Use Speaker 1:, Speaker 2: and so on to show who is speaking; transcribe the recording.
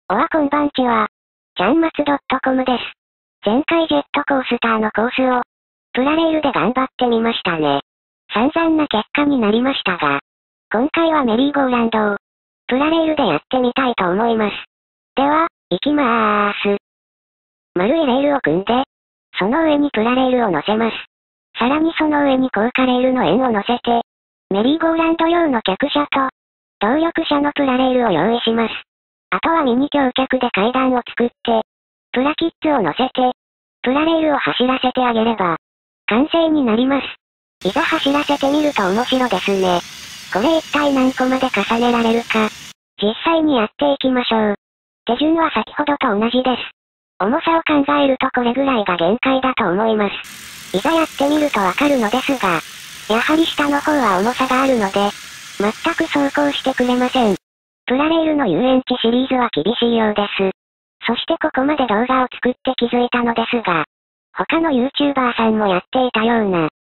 Speaker 1: こんばんちは。ちゃんまつ .com です。前回ジェットコースターのコースを、プラレールで頑張ってみましたね。散々な結果になりましたが、今回はメリーゴーランドを、プラレールでやってみたいと思います。では、行きまーす。丸いレールを組んで、その上にプラレールを乗せます。さらにその上に高架レールの円を乗せて、メリーゴーランド用の客車と、動力車のプラレールを用意します。あとはミニ橋脚で階段を作って、プラキッズを乗せて、プラレールを走らせてあげれば、完成になります。いざ走らせてみると面白ですね。これ一体何個まで重ねられるか、実際にやっていきましょう。手順は先ほどと同じです。重さを考えるとこれぐらいが限界だと思います。いざやってみるとわかるのですが、やはり下の方は重さがあるので、全く走行してくれません。プラレールの遊園地シリーズは厳しいようです。そしてここまで動画を作って気づいたのですが、他の YouTuber さんもやっていたような、